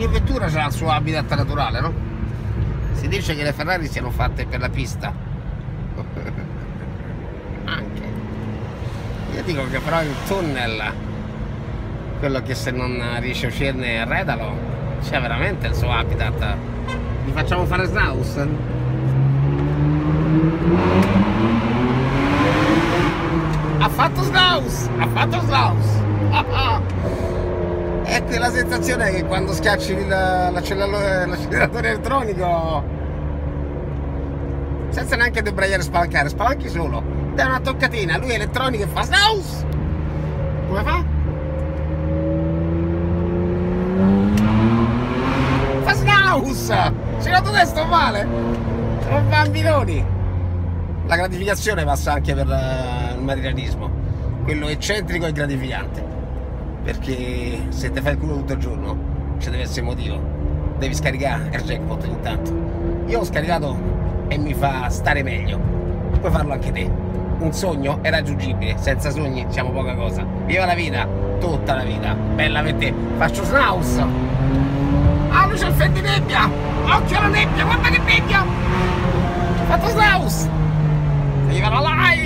ogni vettura ha il suo habitat naturale, no? Si dice che le Ferrari siano fatte per la pista. Anche. Io dico che però il tunnel, quello che se non riesce a uscirne arredalo, c'è veramente il suo habitat. Gli facciamo fare Snaus? Ha fatto Snaus! Ha fatto Snaus! È quella sensazione che quando schiacci l'acceleratore elettronico senza neanche debraiare e spalancare, spalanchi solo, dai una toccatina, lui è elettronico e fa Snaus! Come fa? Fa Snaus! Secondo te sto male? Sono bambinoni! La gratificazione passa anche per il materialismo, quello eccentrico e gratificante, perché se te fai il culo tutto il giorno ci deve essere motivo, devi scaricare il jackpot ogni tanto. Io ho scaricato e mi fa stare meglio, puoi farlo anche te. Un sogno è raggiungibile, senza sogni siamo poca cosa. Viva la vita, tutta la vita, bella per te. Faccio Snaus. Ah, lui c'è il freddo di nebbia, occhio alla nebbia, guarda che nebbia. Ho fatto Snaus. Viva la live!